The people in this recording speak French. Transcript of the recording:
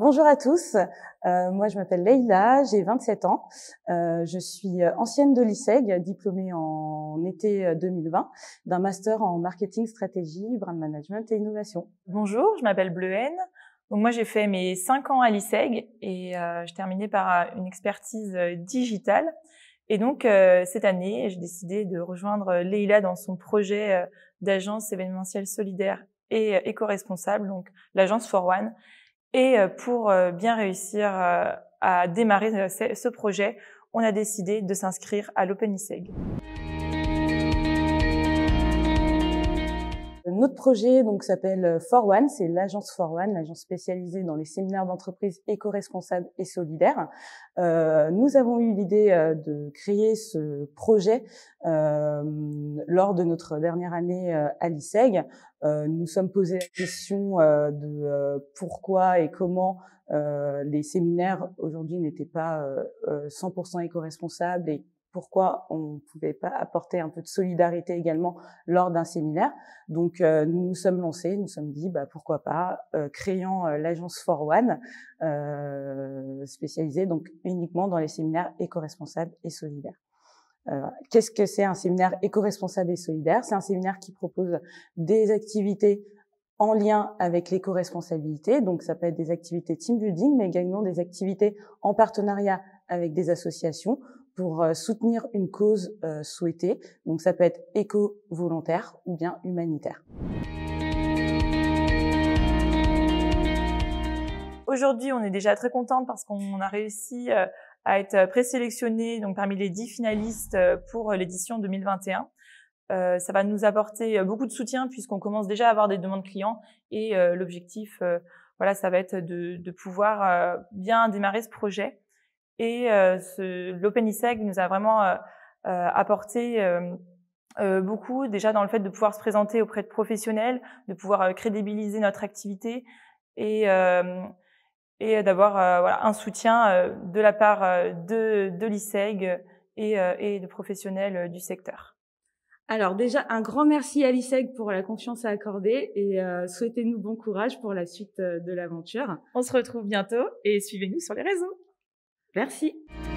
Bonjour à tous, moi je m'appelle Leïla, j'ai 27 ans, je suis ancienne de l'ISEG, diplômée en été 2020 d'un master en marketing, stratégie, brand management et innovation. Bonjour, je m'appelle Bleuhen. Donc moi j'ai fait mes 5 ans à l'ISEG et je terminais par une expertise digitale. Et donc cette année, j'ai décidé de rejoindre Leïla dans son projet d'agence événementielle solidaire et éco-responsable, donc l'agence For One. Et pour bien réussir à démarrer ce projet, on a décidé de s'inscrire à l'Open ISEG. Notre projet donc s'appelle For One, c'est l'agence For One, l'agence spécialisée dans les séminaires d'entreprise éco-responsables et solidaires. Nous avons eu l'idée de créer ce projet lors de notre dernière année à l'ISEG. Nous sommes posé la question de pourquoi et comment les séminaires aujourd'hui n'étaient pas 100% éco-responsables et pourquoi on ne pouvait pas apporter un peu de solidarité également lors d'un séminaire. Donc nous nous sommes lancés, nous nous sommes dit pourquoi pas, créant l'agence For One, spécialisée donc uniquement dans les séminaires éco-responsables et solidaires. Qu'est-ce que c'est un séminaire éco-responsable et solidaire? C'est un séminaire qui propose des activités en lien avec l'éco-responsabilité, donc ça peut être des activités team building, mais également des activités en partenariat avec des associations pour soutenir une cause souhaitée. Donc ça peut être éco-volontaire ou bien humanitaire. Aujourd'hui, on est déjà très contente parce qu'on a réussi à être présélectionné donc parmi les 10 finalistes pour l'édition 2021. Ça va nous apporter beaucoup de soutien puisqu'on commence déjà à avoir des demandes clients et l'objectif, ça va être de pouvoir bien démarrer ce projet. Et l'Open ISEG nous a vraiment apporté beaucoup déjà dans le fait de pouvoir se présenter auprès de professionnels, de pouvoir crédibiliser notre activité et d'avoir un soutien de la part de l'ISEG et de professionnels du secteur. Alors déjà, un grand merci à l'ISEG pour la confiance accordée et souhaitez-nous bon courage pour la suite de l'aventure. On se retrouve bientôt et suivez-nous sur les réseaux. Merci.